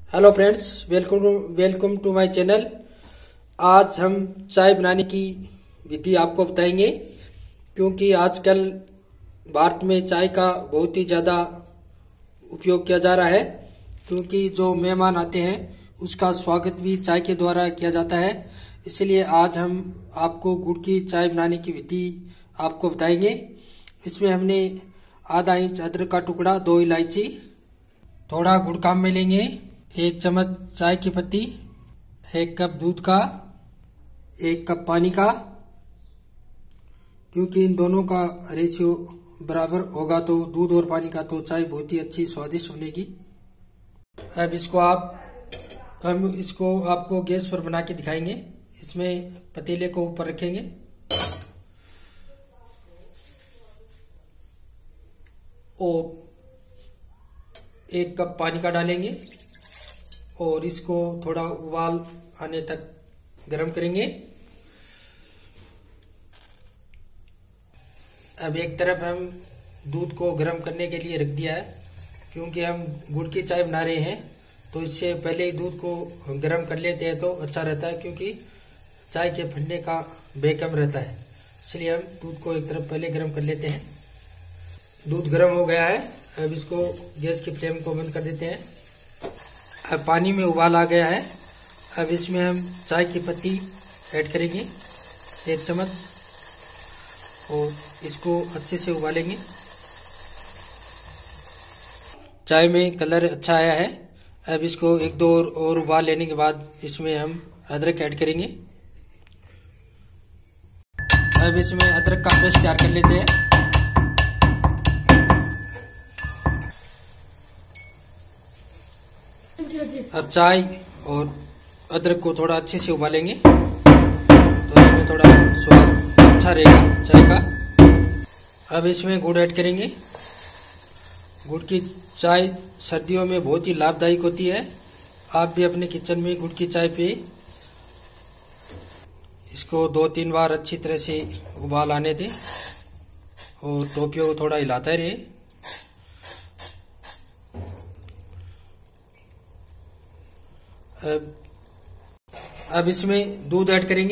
Hello friends, welcome to my channel. आज हम चाय बनाने की विधि आपको बताएंगे, क्योंकि आजकल भारत में चाय का बहुत ही ज़्यादा उपयोग किया जा रहा है। क्योंकि जो मेहमान आते हैं उसका स्वागत भी चाय के द्वारा किया जाता है। इसलिए आज हम आपको गुड़ की चाय बनाने की विधि आपको बताएंगे। इसमें हमने आधा इंच अदरक का टुकड़ा, 2 इलायची, थोड़ा गुड़ काम में लेंगे, 1 चम्मच चाय की पत्ती, 1 कप दूध का, 1 कप पानी का। क्योंकि इन दोनों का रेशियो बराबर होगा तो दूध और पानी का तो चाय बहुत ही अच्छी स्वादिष्ट बनेगी। अब हम इसको आपको गैस पर बना के दिखाएंगे। इसमें पतीले को ऊपर रखेंगे और 1 कप पानी का डालेंगे और इसको थोड़ा उबाल आने तक गर्म करेंगे। अब एक तरफ हम दूध को गर्म करने के लिए रख दिया है, क्योंकि हम गुड़ की चाय बना रहे हैं तो इससे पहले ही दूध को गर्म कर लेते हैं तो अच्छा रहता है, क्योंकि चाय के फटने का भय कम रहता है। इसलिए हम दूध को एक तरफ पहले गर्म कर लेते हैं। दूध गर्म हो गया है, अब इसको गैस की फ्लेम को बंद कर देते हैं। अब पानी में उबाल आ गया है। अब इसमें हम चाय की पत्ती ऐड करेंगे, 1 चम्मच, और इसको अच्छे से उबालेंगे। चाय में कलर अच्छा आया है। अब इसको 1-2 और उबाल लेने के बाद इसमें हम अदरक ऐड करेंगे। अब इसमें अदरक का पेस्ट तैयार कर लेते हैं। अब चाय और अदरक को थोड़ा अच्छे से उबालेंगे तो इसमें थोड़ा स्वाद अच्छा रहेगा चाय का। अब इसमें गुड़ ऐड करेंगे। गुड़ की चाय सर्दियों में बहुत ही लाभदायक होती है। आप भी अपने किचन में गुड़ की चाय पे इसको 2-3 बार अच्छी तरह से उबाल आने दें और टोपियों को थोड़ा हिलाता रहे। अब इसमें दूध ऐड करेंगे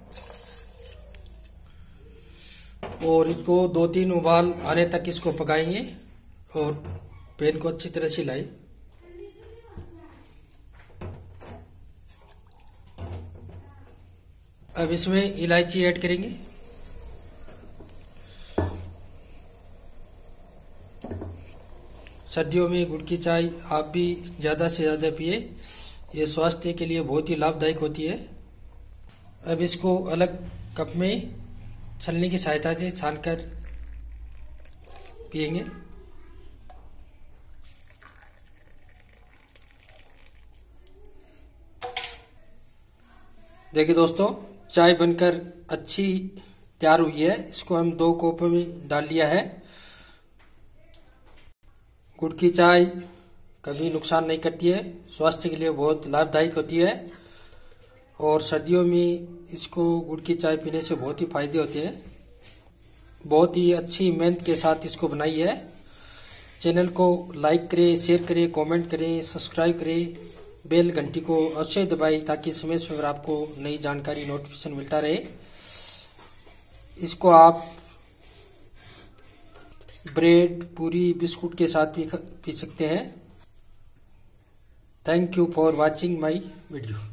और इसको 2-3 उबाल आने तक इसको पकाएंगे और पैन को अच्छी तरह से हिलाएं। अब इसमें इलायची ऐड करेंगे। सर्दियों में गुड़ की चाय आप भी ज़्यादा से ज़्यादा पिए, ये स्वास्थ्य के लिए बहुत ही लाभदायक होती है। अब इसको अलग कप में छलनी की सहायता से छानकर पिएंगे। देखिए दोस्तों, चाय बनकर अच्छी तैयार हुई है। इसको हम 2 कोपों में डाल लिया है। गुड़ की चाय कभी नुकसान नहीं करती है, स्वास्थ्य के लिए बहुत लाभदायक होती है और सर्दियों में इसको गुड़ की चाय पीने से बहुत ही फायदे होते हैं। बहुत ही अच्छी मेहनत के साथ इसको बनाई है। चैनल को लाइक करें, शेयर करें, कमेंट करें, सब्सक्राइब करें, बेल घंटी को अवश्य दबाएं ताकि समय समय पर आपको नई जानकारी नोटिफिकेशन मिलता रहे। इसको आप ब्रेड, पूरी, बिस्कुट के साथ भी पी सकते हैं। Thank you for watching my video.